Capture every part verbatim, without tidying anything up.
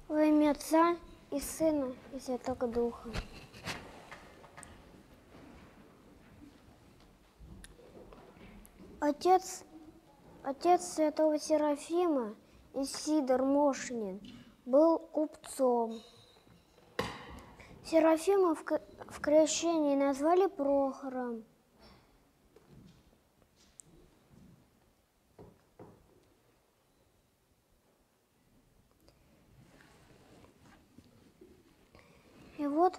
Во имя Отца и Сына и Святого Духа. Отец, отец святого Серафима, Исидор Мошнин, был купцом. Серафима в, в крещении назвали Прохором. И вот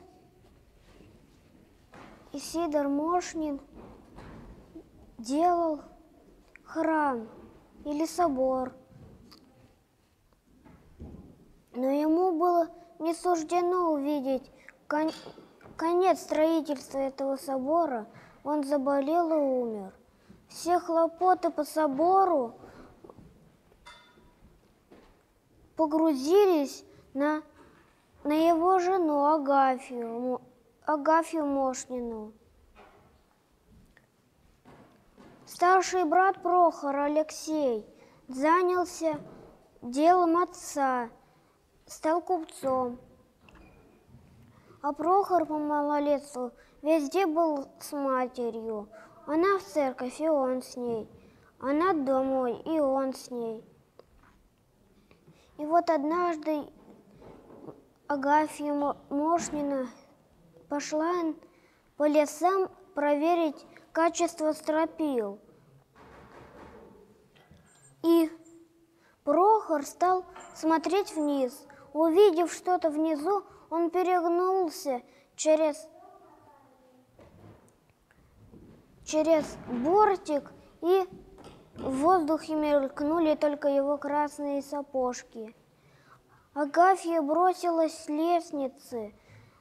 Исидор Мошнин делал храм или собор, но ему было не суждено увидеть кон конец строительства этого собора. Он заболел и умер. Все хлопоты по собору погрузились на, на его жену Агафью, Агафью Мошнину. Старший брат Прохора, Алексей, занялся делом отца, стал купцом. А Прохор по малолетству везде был с матерью. Она в церковь, и он с ней. Она домой, и он с ней. И вот однажды Агафья Мошнина пошла по лесам проверить качество стропил. И Прохор стал смотреть вниз. Увидев что-то внизу, он перегнулся через, через бортик, и в воздухе мелькнули только его красные сапожки. Агафья бросилась с лестницы.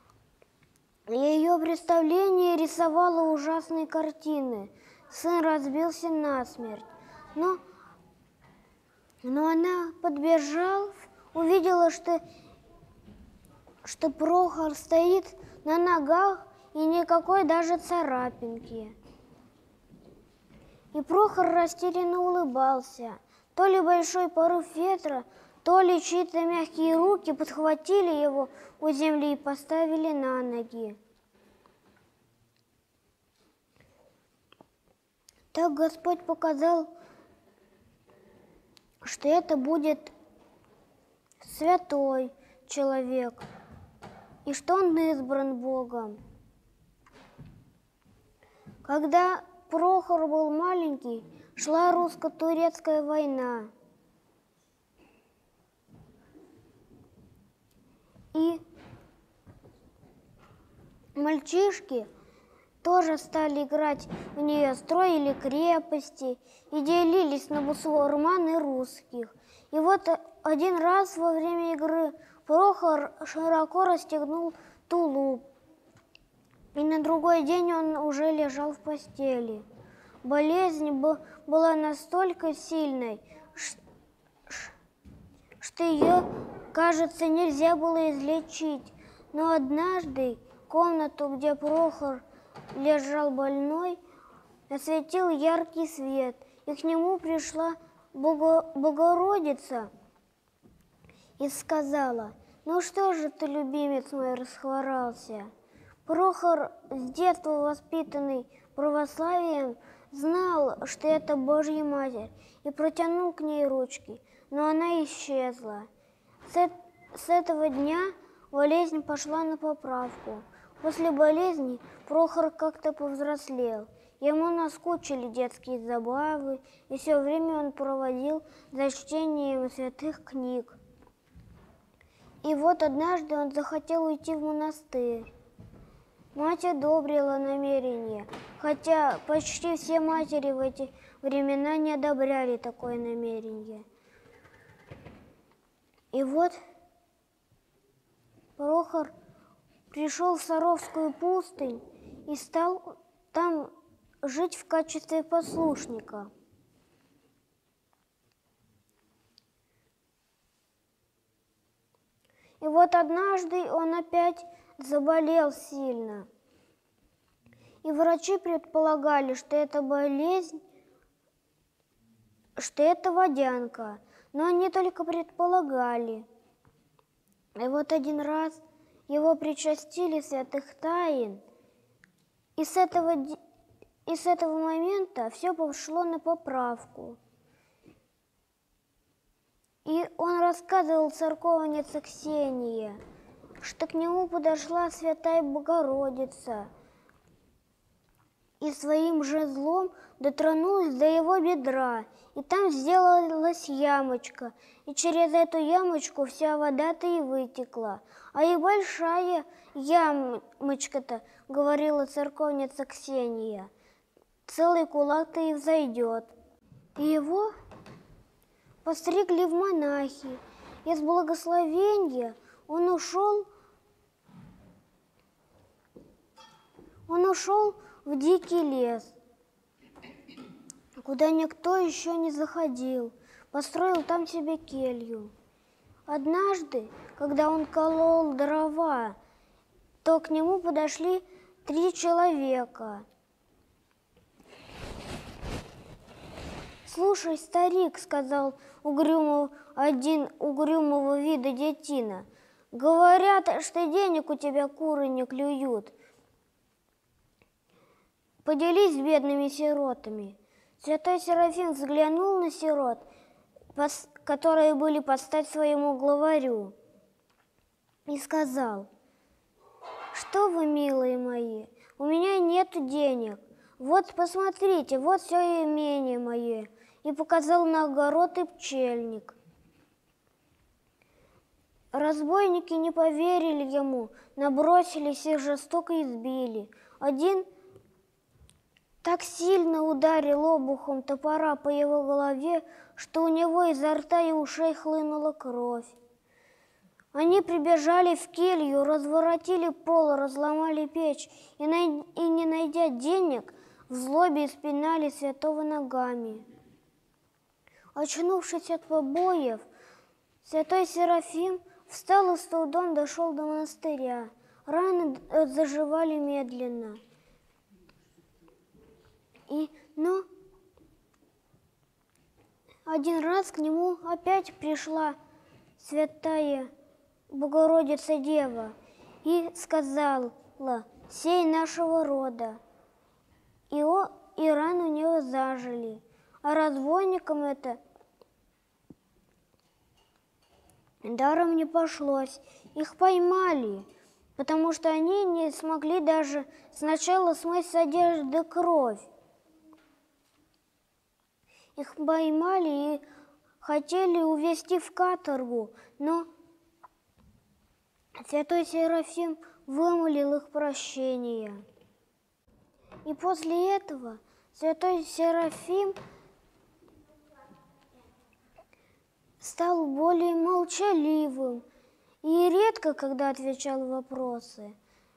Ее представление рисовало ужасные картины. Сын разбился насмерть. Но, но она, подбежав, увидела, что, что Прохор стоит на ногах и никакой даже царапинки. И Прохор растерянно улыбался. То ли большой порыв ветра, то ли чьи-то мягкие руки подхватили его у земли и поставили на ноги. Так Господь показал, что это будет святой человек, и что он избран Богом. Когда Прохор был маленький, шла русско-турецкая война. И мальчишки тоже стали играть в нее, строили крепости и делились на бусурман и русских. И вот один раз во время игры Прохор широко расстегнул тулуп, и на другой день он уже лежал в постели. Болезнь была настолько сильной, что ее, кажется, нельзя было излечить. Но однажды комнату, где Прохор лежал больной, осветил яркий свет, и к нему пришла Бого... Богородица и сказала: «Ну что же ты, любимец мой, расхворался?» Прохор, с детства воспитанный православием, знал, что это Божья Матерь, и протянул к ней ручки, но она исчезла. С, с этого дня болезнь пошла на поправку. После болезни Прохор как-то повзрослел. Ему наскучили детские забавы, и все время он проводил за чтением святых книг. И вот однажды он захотел уйти в монастырь. Мать одобрила намерение, хотя почти все матери в эти времена не одобряли такое намерение. И вот Прохор пришел в Саровскую пустынь и стал там жить в качестве послушника. И вот однажды он опять заболел сильно. И врачи предполагали, что это болезнь, что это водянка. Но они только предполагали. И вот один раз его причастили святых тайн, и с этого, и с этого момента все пошло на поправку. И он рассказывал церковнице Ксении, что к нему подошла святая Богородица и своим жезлом дотронулась до его бедра, и там сделалась ямочка, и через эту ямочку вся вода-то и вытекла. А и большая ямочка-то, говорила церковница Ксения, целый кулак-то и взойдет. И его постригли в монахи, и с благословения он ушел, он ушел в дикий лес, куда никто еще не заходил, построил там себе келью. Однажды, когда он колол дрова, то к нему подошли три человека. «Слушай, старик, — сказал угрюмого, один угрюмого вида детина, — говорят, что денег у тебя куры не клюют. Поделись с бедными сиротами». Святой Серафим взглянул на сирот, которые были под стать своему главарю, и сказал: «Что вы, милые мои, у меня нет денег. Вот посмотрите, вот все имение мое». И показал на огород и пчельник. Разбойники не поверили ему, набросились и жестоко избили. Один так сильно ударил обухом топора по его голове, что у него изо рта и ушей хлынула кровь. Они прибежали в келью, разворотили пол, разломали печь и, най... и не найдя денег, в злобе испинали святого ногами. Очнувшись от побоев, святой Серафим встал и с трудом дошел до монастыря. Раны заживали медленно. И, но один раз к нему опять пришла святая Богородица Дева и сказала: «Сей нашего рода». И, о, и раны у него зажили. А разбойникам это даром не пошлось. Их поймали, потому что они не смогли даже сначала смыть с одежды кровь. Их поймали и хотели увезти в каторгу, но святой Серафим вымолил их прощение. И после этого святой Серафим стал более молчаливым и редко когда отвечал на вопросы.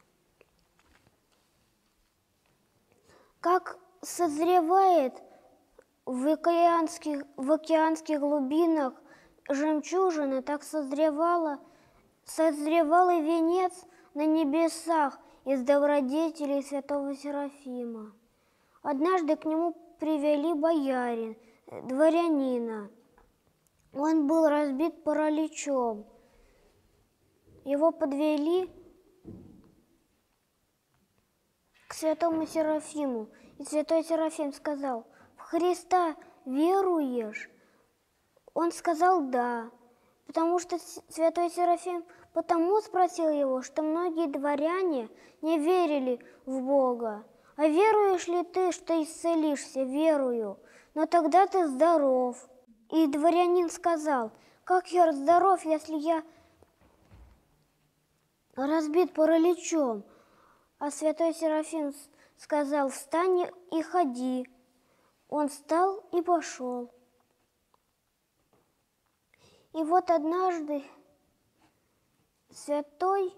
Как созревает в океанских, в океанских глубинах жемчужина, так созревала, созревал и венец на небесах из добродетелей святого Серафима. Однажды к нему привели боярин, дворянина. Он был разбит параличом. Его подвели к святому Серафиму. И святой Серафим сказал: «В Христа веруешь?» Он сказал «да», потому что святой Серафим потому спросил его, что многие дворяне не верили в Бога. «А веруешь ли ты, что исцелишься?» «Верую». «Но тогда ты здоров». И дворянин сказал: «Как я здоров, если я разбит параличом?» А святой Серафим сказал: «Встань и ходи». Он встал и пошел. И вот однажды святой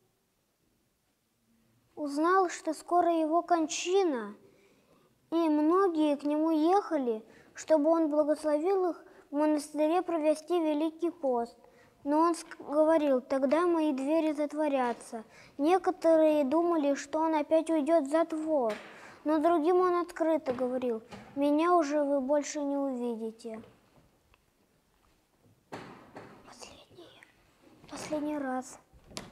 узнал, что скоро его кончина, и многие к нему ехали, чтобы он благословил их в монастыре провести Великий пост. Но он говорил: «Тогда мои двери затворятся». Некоторые думали, что он опять уйдет в затвор, но другим он открыто говорил: «Меня уже вы больше не увидите». Последнее. Последнее. последний раз.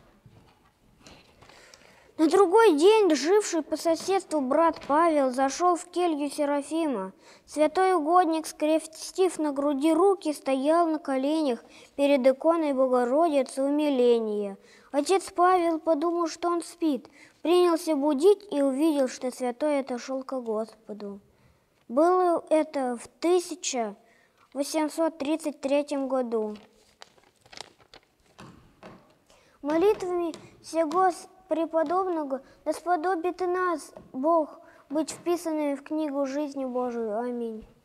На другой день живший по соседству брат Павел зашел в келью Серафима. Святой угодник, скрестив на груди руки, стоял на коленях перед иконой Богородицы умиления. Отец Павел подумал, что он спит, принялся будить и увидел, что святой отошел ко Господу. Было это в тысяча восемьсот тридцать третьем году. Молитвами сего преподобного да сподобит и нас, Бог, быть вписанными в книгу жизни Божию. Аминь.